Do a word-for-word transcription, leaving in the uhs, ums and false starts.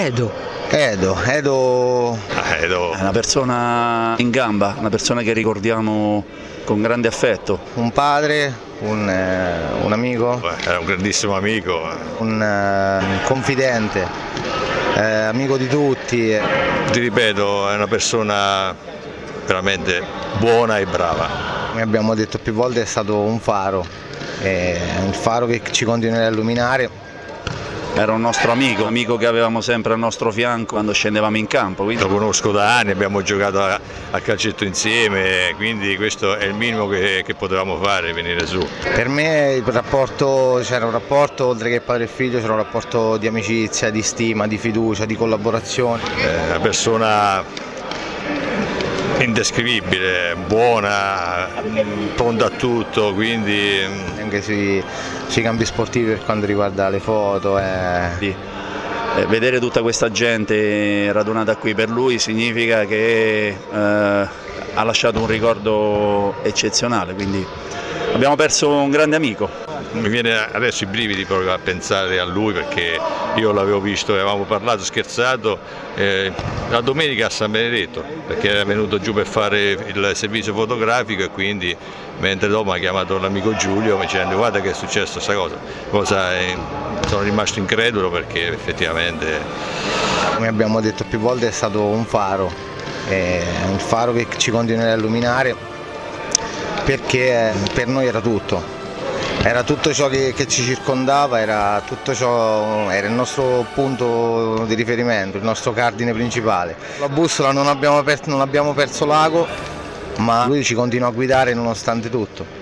Edo. Edo, Edo... Edo è una persona in gamba, una persona che ricordiamo con grande affetto. Un padre, un, eh, un amico. Era un grandissimo amico. Un, eh, un confidente, eh, amico di tutti. Ti ripeto, è una persona veramente buona e brava. Come abbiamo detto più volte, è stato un faro, è un faro che ci continuerà a illuminare. Era un nostro amico, un amico che avevamo sempre al nostro fianco quando scendevamo in campo. Quindi... Lo conosco da anni, abbiamo giocato a, a calcetto insieme, quindi questo è il minimo che, che potevamo fare, venire su. Per me il rapporto, c'era un rapporto, oltre che padre e figlio, c'era un rapporto di amicizia, di stima, di fiducia, di collaborazione. È una persona indescrivibile, buona, pronta a tutto, quindi... Anche sui, sui campi sportivi per quanto riguarda le foto. Eh. Sì. Eh, vedere tutta questa gente radunata qui per lui significa che eh, ha lasciato un ricordo eccezionale, quindi abbiamo perso un grande amico. Mi viene adesso i brividi proprio a pensare a lui, perché io l'avevo visto, avevamo parlato, scherzato eh, la domenica a San Benedetto, perché era venuto giù per fare il servizio fotografico e quindi mentre dopo mi ha chiamato l'amico Giulio dicendo guarda che è successo questa cosa, cosa è, sono rimasto incredulo perché effettivamente... Come abbiamo detto più volte, è stato un faro, è un faro che ci continuerà a illuminare, perché per noi era tutto. Era tutto ciò che, che ci circondava, era tutto ciò, era il nostro punto di riferimento, il nostro cardine principale. La bussola non abbiamo, per, non abbiamo perso l'ago, ma lui ci continua a guidare nonostante tutto.